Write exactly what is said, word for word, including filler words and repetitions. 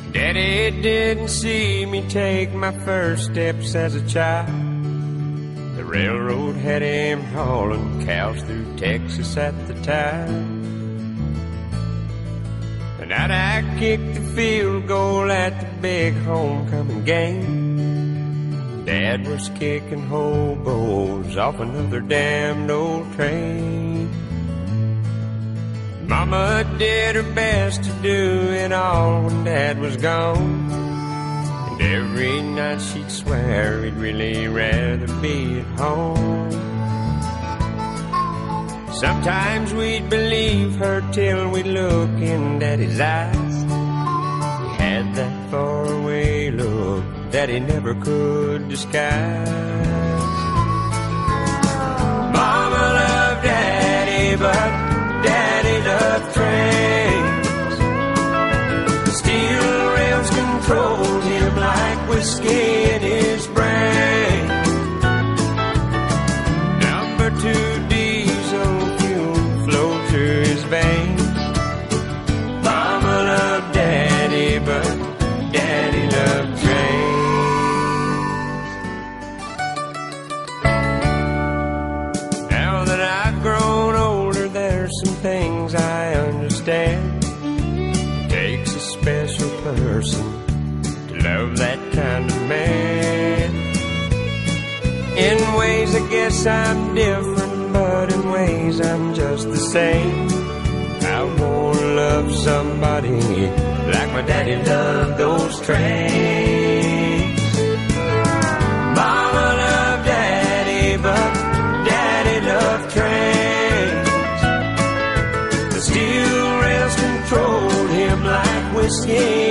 Daddy didn't see me take my first steps as a child. The railroad had him hauling cows through Texas at the time. The night I kicked the field goal at the big homecoming game, Dad was kicking hobos off another damned old train. Mama did her best to do it all when Dad was gone, and every night she'd swear he'd really rather be at home. Sometimes we'd believe her till we'd look in Daddy's eyes. He had that faraway look that he never could disguise. Mama loved Daddy, but Daddy loved trains. The steel rails controlled him like whiskey in his brain. Number two diesel fuel flowed through his veins. Mama loved Daddy, but Daddy loved trains. Now that I've grown older, there's some things I understand. It takes a special person to love that kind of man. In ways I guess I'm different, but in ways I'm just the same. I wanna love somebody like my daddy loved those trains. Mama loved Daddy, but Daddy loved trains. The steel rails controlled him like whiskey